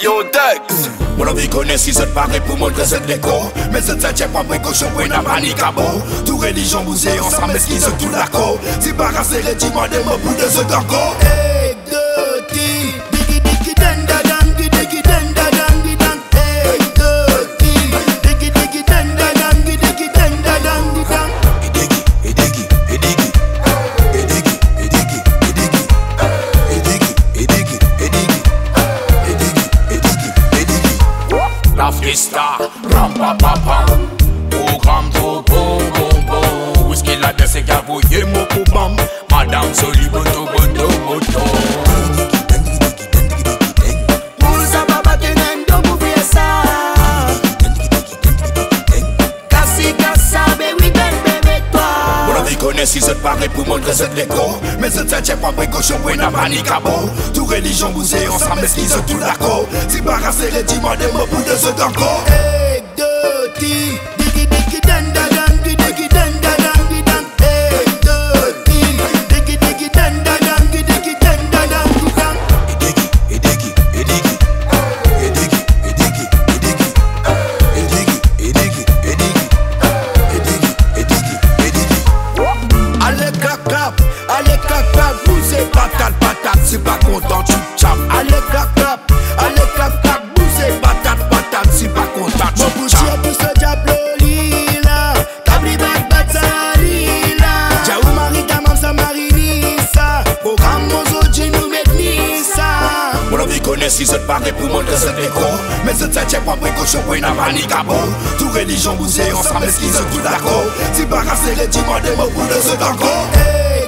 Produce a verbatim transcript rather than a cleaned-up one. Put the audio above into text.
Yo Dex. Mon envie connaît si c'est pareil pour montrer cette déco. Mais c'est ça, j'ai pas précaution pour une panique à beau. Tout religion bousée ensemble, mais ce qu'ils sont tout d'accord. Si par assez régiment des mots pour de ce encore. Hey, deux, qui, digi, digi, den, da, dan, di, digi, den, da, dan, di, dan. Hey, deux, qui, digi, digi, den, da, dan, di, digi, den, da, dan, di, dan. Et digi, et digi, et digi. Et digi, et digi, et digi. Et digi, et digi, et digi. Et digi, et digi, et digi. La fiesta, ram pa pa pam. Programme trop bon bon bon. Où est-ce qu'il a bien ses gars, voyez mon coup bam. Madame Soli boto boto boto. Moussa baba tenendo bufiesa. Kasi kasa baby ben bébé toi. Mon envie connaît si c'est pareil pour montrer cette déco. Mais c'est ça, j'ai pas précaution pour une panique à beau. Tout religion bousée ensemble, mais ce qu'ils sont tout d'accord. Si par assez régiment des mots pour de ce encore. Hey, deux, ti, digi, digi, den, da, dan, di, digi, den, da, dan, di, dan. Hey, deux, ti, digi, digi, den, da, dan, di, digi, den, da, dan, di, dan. Et digi, et digi, et digi. Et digi, et digi, et digi. Et digi, et digi, et digi. Et digi, et digi, et digi. Allez, clap, clap, allez, clap, clap. Bousez, patate, patate, c'est pas content, tu chap. Allez, clap, clap, allez, clap, clap. Bousez, patate, patate, c'est pas content, tu chap. Mon boucher, tout ce diable lila. Tabli, bat, bat, ça lila. Jaou, mari, tamam, ça marinisa. Programme, mozo, nous metnisa. Mon envie connaît si c'est pareil pour montrer cette déco. Mais c'est ça, j'ai pas précaution pour une panique à beau. Tout religion bousée ensemble, mais ce qu'ils sont tout d'accord. Si par assez régiment des mots pour de ce encore. Hey,